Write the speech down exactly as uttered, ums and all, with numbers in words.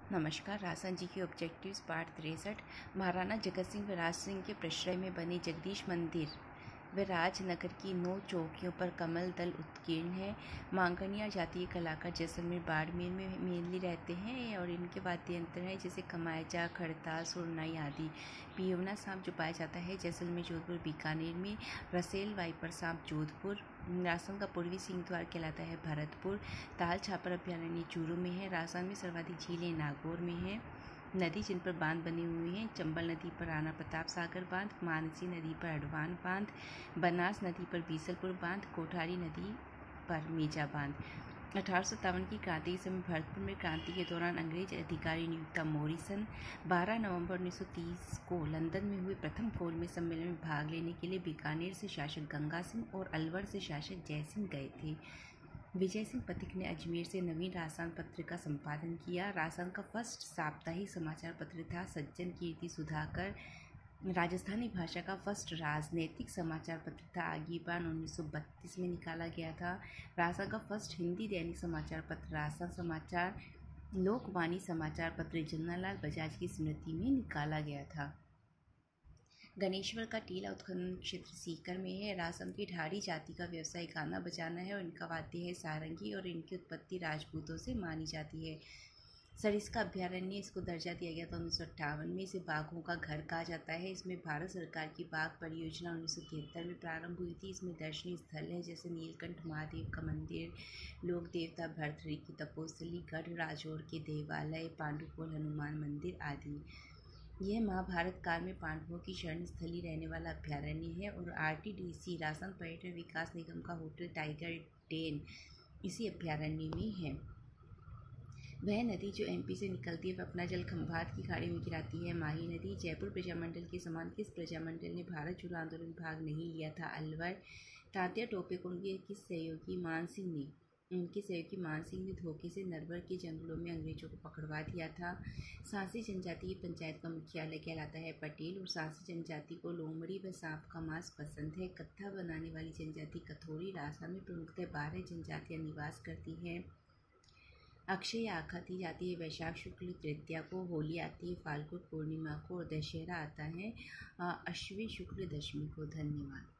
नमस्कार। राजस्थान जी के objectives part तिरसठ। महाराणा जगत सिंह व राज सिंह के प्रश्रय में बने जगदीश मंदिर व राजनगर की नौ चौकियों पर कमल दल उत्कीर्ण है। मांगनिया जातीय कलाकार जैसलमेर बाड़मेर में मेनली रहते हैं और इनके वाद्य यंत्र हैं जैसे कमायजा, खड़ता, सुरनाई आदि। पियोना सांप जो पाया जाता है जैसलमेर, जोधपुर, बीकानेर में। रसेल वाइपर सांप जोधपुर। राजस्थान का पूर्वी सिंह द्वार कहलाता है भरतपुर। ताल छापर अभयारण्य चूरू में है। राजस्थान में सर्वाधिक झीलें नागौर में हैं। नदी जिन पर बांध बने हुए हैं: चंबल नदी पर राणा प्रताप सागर बांध, मानसी नदी पर अडवान बांध, बनास नदी पर बीसलपुर बांध, कोठारी नदी पर मेजा बांध। अठारह सौ सत्तावन की क्रांति के समय भरतपुर में क्रांति के दौरान अंग्रेज अधिकारी नियुक्त मॉरिसन बारह नवंबर उन्नीस सौ तीस को लंदन में हुए प्रथम कोलमे सम्मेलन में भाग लेने के लिए बीकानेर से शासक गंगा सिंह और अलवर से शासक जयसिंह गए थे। विजय सिंह पथिक ने अजमेर से नवीन राजस्थान पत्र का संपादन किया। राजस्थान का फर्स्ट साप्ताहिक समाचार पत्र था सज्जन कीर्ति सुधाकर। राजस्थानी भाषा का फर्स्ट राजनैतिक समाचार पत्र था आगीबान, उन्नीस सौ बत्तीस में निकाला गया था। राजस्थान का फर्स्ट हिंदी दैनिक समाचार पत्र राजस्थान समाचार। लोकवाणी समाचार पत्र जन्नालाल बजाज की स्मृति में निकाला गया था। गणेश्वर का टीला उत्खनन क्षेत्र सीकर में है। राजस्थान की ढाडी जाति का व्यवसाय गाना बजाना है और इनका वाद्य है सारंगी और इनकी उत्पत्ति राजपूतों से मानी जाती है। सरिस्का अभयारण्य, इसको दर्जा दिया गया था उन्नीस सौ अट्ठावन में। इसे बाघों का घर कहा जाता है। इसमें भारत सरकार की बाघ परियोजना उन्नीस सौ तिहत्तर में प्रारंभ हुई थी। इसमें दर्शनीय स्थल है जैसे नीलकंठ महादेव का मंदिर, लोक देवता भरथरी की तपोस्थली, गढ़ राजौर के देवालय, पांडुपोल हनुमान मंदिर आदि। यह महाभारत काल में पांडवों की शरण स्थली रहने वाला अभयारण्य है और आरटीडीसी राजस्थान पर्यटन विकास निगम का होटल टाइगर डेन इसी अभयारण्य में है। वह नदी जो एमपी से निकलती है वह अपना जल खंभात की खाड़ी में गिराती है। माही नदी। जयपुर प्रजामंडल के समान किस प्रजामंडल ने भारत छोड़ो आंदोलन में भाग नहीं लिया था? अलवर। तात्या टोपे को उनके किस सहयोगी मान सिंह ने उनके सहयोगी मान सिंह ने धोखे से नरवर के जंगलों में अंग्रेजों को पकड़वा दिया था। सांसी जनजाति की पंचायत का मुख्यालय कहलाता है पटेल और सांसी जनजाति को लोमड़ी व सांप का मांस पसंद है। कत्था बनाने वाली जनजाति कथोरी। राजस्थान में प्रमुखतः बारह जनजातियां निवास करती हैं। अक्षय आखाती जाती है वैशाख शुक्ल तृतीया को। होली आती है फाल्गुन पूर्णिमा को और दशहरा आता है अश्विन शुक्ल दशमी को। धन्यवाद।